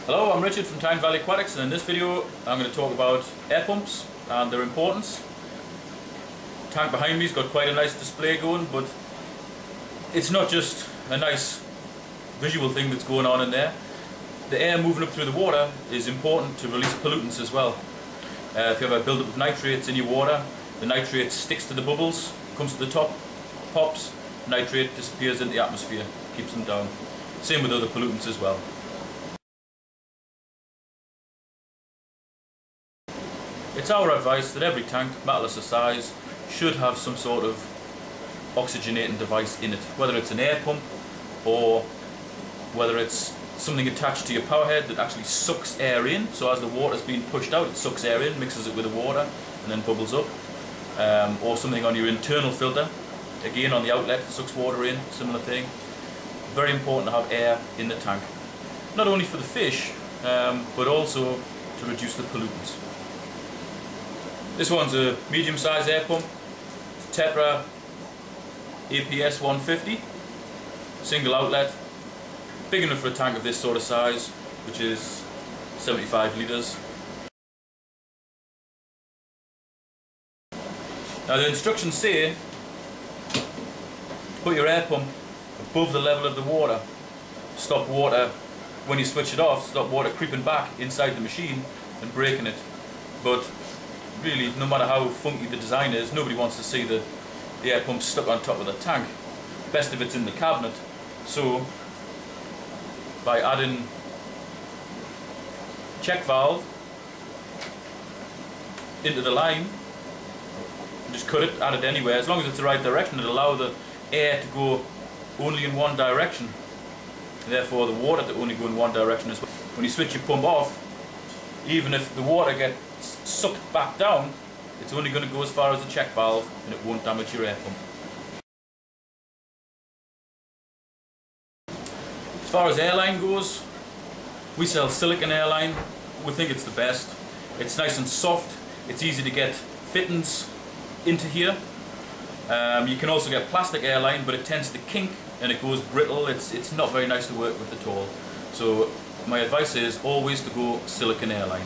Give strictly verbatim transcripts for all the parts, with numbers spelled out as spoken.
Hello, I'm Richard from Tyne Valley Aquatics, and in this video I'm going to talk about air pumps and their importance. The tank behind me's got quite a nice display going, but it's not just a nice visual thing that's going on in there. The air moving up through the water is important to release pollutants as well. Uh, if you have a build-up of nitrates in your water, the nitrate sticks to the bubbles, comes to the top, pops, nitrate disappears into the atmosphere, keeps them down. Same with other pollutants as well. It's our advice that every tank, regardless of size, should have some sort of oxygenating device in it, whether it's an air pump or whether it's something attached to your power head that actually sucks air in. So as the water's being pushed out, it sucks air in, mixes it with the water and then bubbles up. Um, or something on your internal filter, again on the outlet, sucks water in, similar thing. Very important to have air in the tank, not only for the fish um, but also to reduce the pollutants. This one's a medium-sized air pump, Tetra A P S one fifty, single outlet, big enough for a tank of this sort of size, which is seventy-five litres. Now the instructions say to put your air pump above the level of the water, stop water, when you switch it off, stop water creeping back inside the machine and breaking it. But really, no matter how funky the design is, nobody wants to see the, the air pump stuck on top of the tank. Best if it's in the cabinet. So by adding check valve into the line, just cut it, add it anywhere, as long as it's the right direction, it'll allow the air to go only in one direction, and therefore the water to only go in one direction as well. When you switch your pump off, even if the water gets sucked back down, it's only going to go as far as the check valve and it won't damage your air pump. As far as airline goes, we sell silicone airline. We think it's the best. It's nice and soft, it's easy to get fittings into here. Um, you can also get plastic airline, but it tends to kink and it goes brittle. It's, it's not very nice to work with at all. So my advice is always to go silicone airline.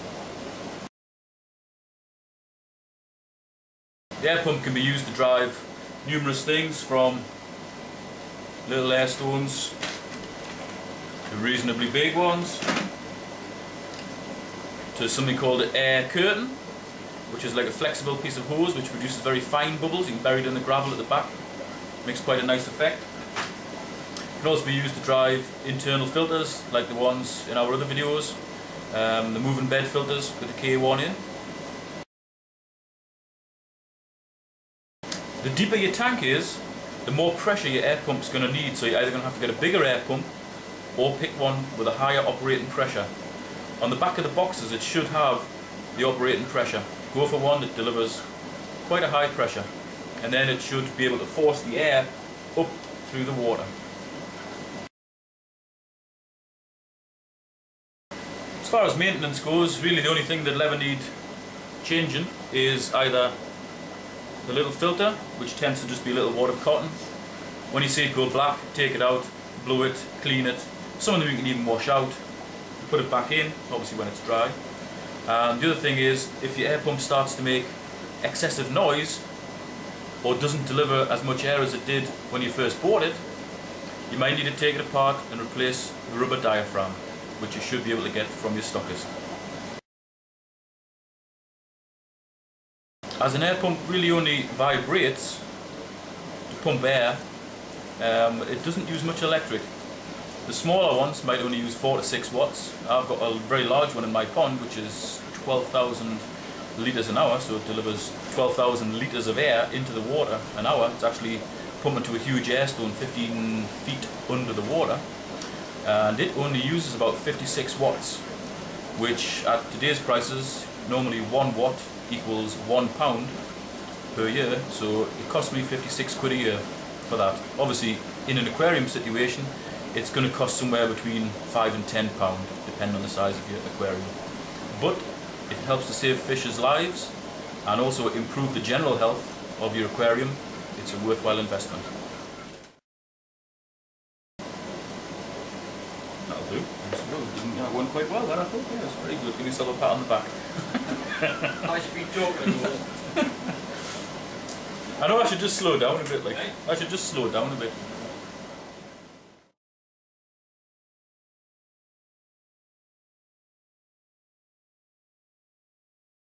The air pump can be used to drive numerous things, from little air stones to reasonably big ones, to something called an air curtain, which is like a flexible piece of hose which produces very fine bubbles. You can bury it in the gravel at the back, makes quite a nice effect. It can also be used to drive internal filters like the ones in our other videos, um, the moving bed filters with the K one in. The deeper your tank is, the more pressure your air pump's going to need, so you're either going to have to get a bigger air pump or pick one with a higher operating pressure. On the back of the boxes it should have the operating pressure. Go for one that delivers quite a high pressure, and then it should be able to force the air up through the water. As far as maintenance goes, really the only thing that'll ever need changing is either the little filter, which tends to just be a little wad of cotton. When you see it go black, take it out, blow it, clean it. Some of them you can even wash out, put it back in, obviously when it's dry. And the other thing is, if your air pump starts to make excessive noise or doesn't deliver as much air as it did when you first bought it, you might need to take it apart and replace the rubber diaphragm, which you should be able to get from your stockist. As an air pump really only vibrates to pump air, um, it doesn't use much electric. The smaller ones might only use four to six watts. I've got a very large one in my pond which is twelve thousand litres an hour, so it delivers twelve thousand litres of air into the water an hour. It's actually pumping to a huge air stone fifteen feet under the water, and it only uses about fifty-six watts, which at today's prices, normally one watt equals one pound per year, so it cost me fifty-six quid a year for that. Obviously in an aquarium situation it's going to cost somewhere between five and ten pound, depending on the size of your aquarium. But if it helps to save fish's lives and also improve the general health of your aquarium, it's a worthwhile investment. That'll do. That went quite well then, I thought. Yeah, that's very good. Give yourself a pat on the back. High speed talking. I know I should just slow down a bit, like, I should just slow down a bit.